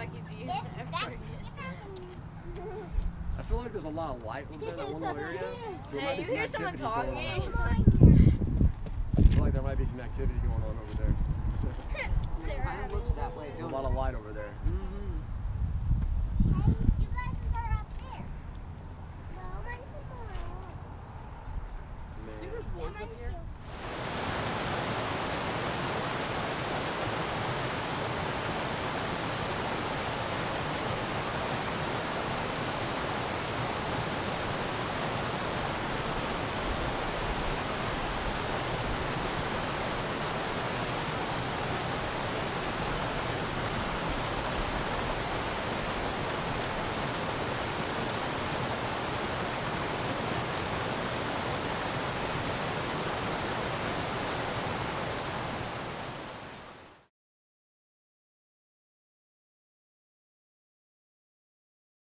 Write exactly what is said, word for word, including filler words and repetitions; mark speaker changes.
Speaker 1: talking to you.
Speaker 2: I feel like there's a lot of light over there in that one little area. So
Speaker 1: Yeah, you hear someone talking.
Speaker 2: I feel like there might be some activity going on over there.
Speaker 3: It kind of looks that way.
Speaker 2: There's a lot of light over there.
Speaker 3: Mm-hmm.